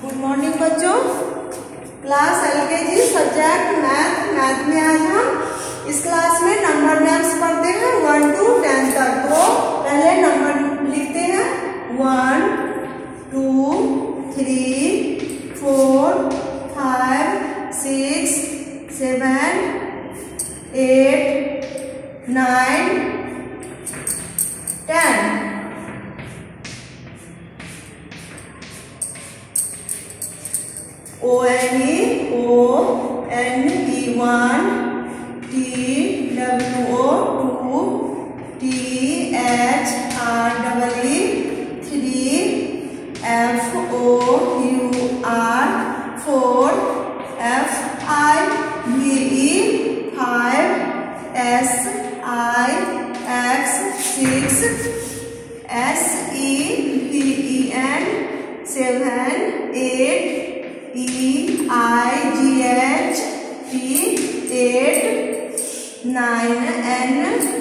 Good morning बच्चों। Class LKG subject math में आज हम इस क्लास में नंबर नेम्स पढ़ते हैं 1 to 10 तक। तो पहले नंबर लिखते हैं 1 2 3 4 5 6 7 8 9 10। O-N-E 1 T-W-O 2 T-H-R-E 3 F-O-U-R 4 F-I-V-E 5 S-I-X 6 S-E-V-E-N 7 8 E-I-G-H T 8 9 N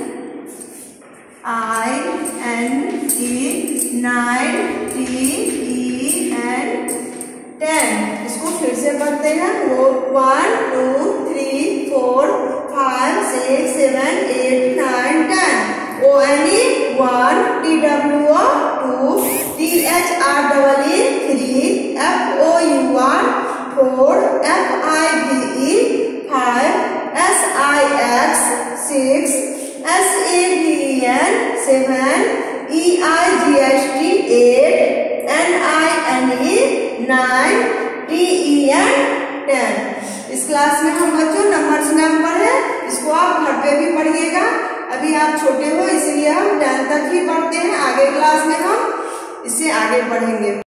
I-N-E 9 T-E-N 10। इसको फिर से पढ़ते हैं। वो 1 2 3 4 5 6 7 8 9 10। O-N-E 1 T-W-O 2 T-H-R-E 3 F-O-U-R 4 F-I-V-E 5 S-I-X 6 S-A-V-E-N 7 E-I-G-H-T 8 N-I-N-E 9 T-E-N 10। इस क्लास में हम बच्चों नंबर्स नेम पढ़े, इसको आप घर पे भी पढ़िएगा। अभी आप छोटे हो इसलिए हम 10 तक ही पढ़ते हैं, आगे क्लास में हम इससे आगे पढ़ेंगे।